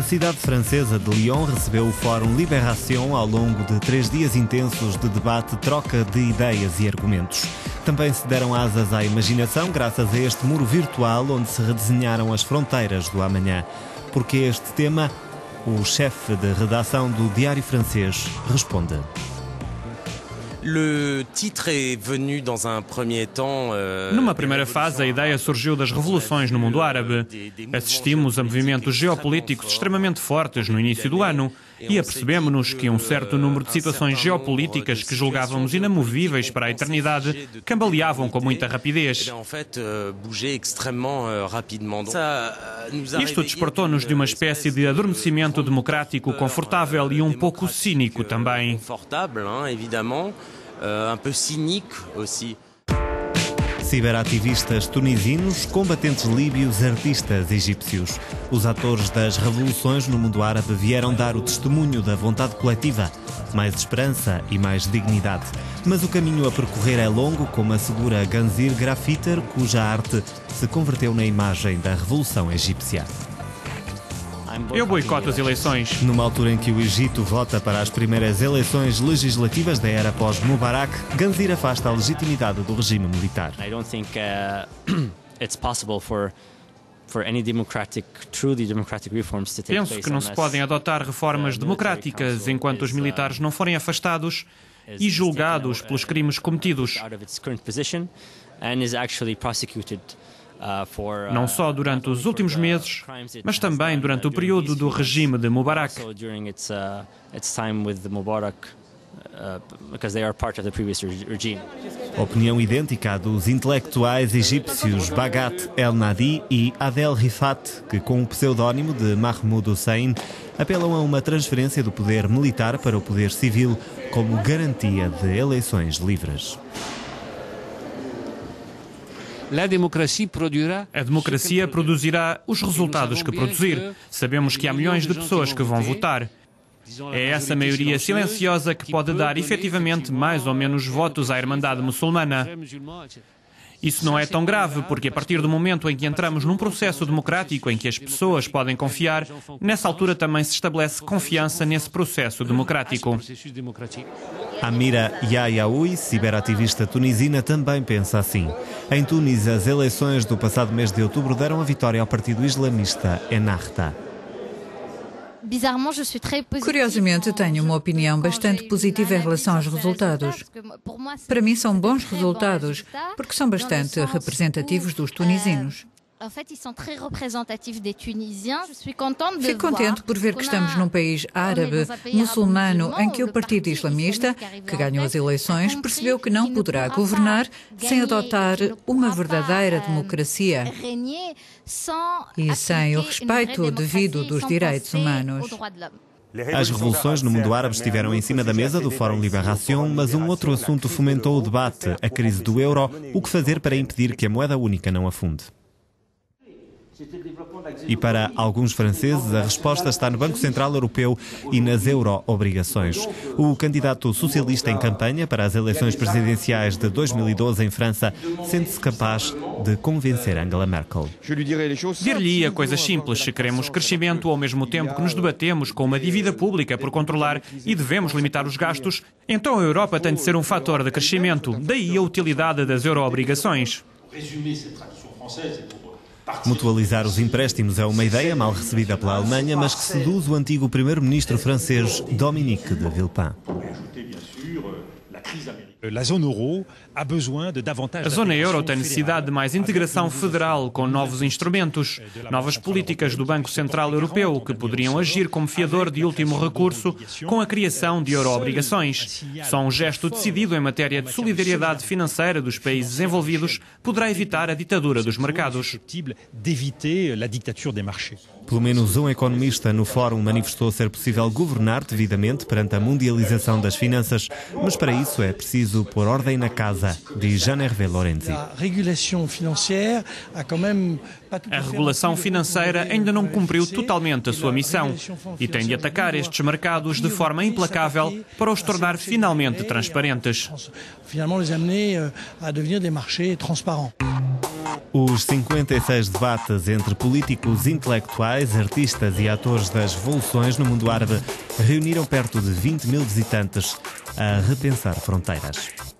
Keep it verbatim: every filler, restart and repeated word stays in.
A cidade francesa de Lyon recebeu o Fórum Libération ao longo de três dias intensos de debate, troca de ideias e argumentos. Também se deram asas à imaginação graças a este muro virtual onde se redesenharam as fronteiras do amanhã. Porque este tema, o chefe de redação do Diário Francês responde. Numa primeira fase, a ideia surgiu das revoluções no mundo árabe. Assistimos a movimentos geopolíticos extremamente fortes no início do ano e apercebemos-nos que um certo número de situações geopolíticas que julgávamos inamovíveis para a eternidade cambaleavam com muita rapidez. Isto despertou-nos de uma espécie de adormecimento democrático confortável e um pouco cínico também. Um peu cynique aussi. Ciberativistas tunisinos, combatentes líbios, artistas egípcios. Os atores das revoluções no mundo árabe vieram dar o testemunho da vontade coletiva. Mais esperança e mais dignidade. Mas o caminho a percorrer é longo, como assegura Ganzir Grafiter, cuja arte se converteu na imagem da revolução egípcia. Eu boicoto as eleições. Numa altura em que o Egito vota para as primeiras eleições legislativas da era pós-Mubarak, Ganzir afasta a legitimidade do regime militar. I don't think uh, it's possible for for any democratic, truly democratic reforms to take place. Penso que não se podem adotar reformas democráticas enquanto os militares não forem afastados e julgados pelos crimes cometidos. Não só durante os últimos meses, mas também durante o período do regime de Mubarak. Opinião idêntica à dos intelectuais egípcios Baghat El-Nadi e Adel Rifat, que com o pseudónimo de Mahmoud Hussein apelam a uma transferência do poder militar para o poder civil como garantia de eleições livres. A democracia produzirá os resultados que produzir. Sabemos que há milhões de pessoas que vão votar. É essa maioria silenciosa que pode dar efetivamente mais ou menos votos à Irmandade Muçulmana. Isso não é tão grave, porque a partir do momento em que entramos num processo democrático em que as pessoas podem confiar, nessa altura também se estabelece confiança nesse processo democrático. Amira Yayaoui, ciberativista tunisina, também pensa assim. Em Tunis, as eleições do passado mês de outubro deram a vitória ao partido islamista Ennahda. Curiosamente, tenho uma opinião bastante positiva em relação aos resultados. Para mim, são bons resultados, porque são bastante representativos dos tunisinos. Fico contente por ver que estamos num país árabe, muçulmano, em que o Partido Islamista, que ganhou as eleições, percebeu que não poderá governar sem adotar uma verdadeira democracia e sem o respeito devido dos direitos humanos. As revoluções no mundo árabe estiveram em cima da mesa do Fórum Libération, mas um outro assunto fomentou o debate, a crise do euro, o que fazer para impedir que a moeda única não afunde. E para alguns franceses, a resposta está no Banco Central Europeu e nas euro-obrigações. O candidato socialista em campanha para as eleições presidenciais de dois mil e doze em França sente-se capaz de convencer Angela Merkel. Dir-lhe-ia coisas simples: se queremos crescimento ao mesmo tempo que nos debatemos com uma dívida pública por controlar e devemos limitar os gastos, então a Europa tem de ser um fator de crescimento. Daí a utilidade das euro-obrigações. Mutualizar os empréstimos é uma ideia mal recebida pela Alemanha, mas que seduz o antigo primeiro-ministro francês Dominique de Villepin. A zona euro tem necessidade de mais integração federal, com novos instrumentos, novas políticas do Banco Central Europeu, que poderiam agir como fiador de último recurso com a criação de euro-obrigações. Só um gesto decidido em matéria de solidariedade financeira dos países envolvidos poderá evitar a ditadura dos mercados. Pelo menos um economista no fórum manifestou ser possível governar devidamente perante a mundialização das finanças, mas para isso é preciso pôr ordem na casa, diz Jean-Hervé Lorenzi. A regulação financeira ainda não cumpriu totalmente a sua missão e tem de atacar estes mercados de forma implacável para os tornar finalmente transparentes. Finalement, les amener à devenir des marchés transparents. Os cinquenta e seis debates entre políticos, intelectuais, artistas e atores das revoluções no mundo árabe reuniram perto de vinte mil visitantes a repensar fronteiras.